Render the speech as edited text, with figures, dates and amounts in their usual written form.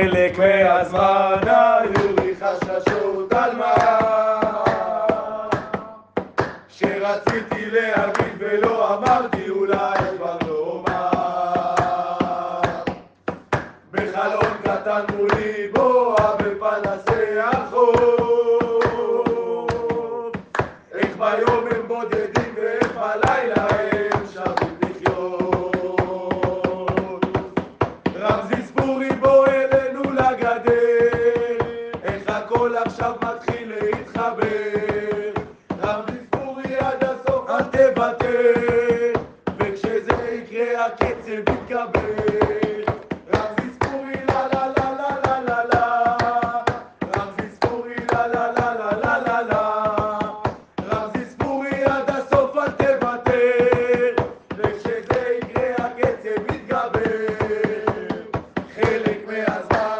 חלק מהזמן היו לי חששות על מה שרציתי להגיד ולא אמרתי, אולי כבר לא אומר. בחלון קטן מולי בואה בפנסי הרחוב, איך ביום הם בודדים ואיך בלילה הם שווים לחיות. רמזי ספורי בוא אלינו לגדר, איך הכל עכשיו מתחיל להתחבר. רמזי ספורי עד הסוף אל תוותר, וכשזה יקרה הקצב יתקבל. רמזי ספורי לה לה לה לה לה לה לה, רמזי ספורי לה לה לה לה לה לה לה, רמזי ספורי עד הסוף אל תוותר, וכשזה יקרה הקצב יתגבר. חלק מהזמן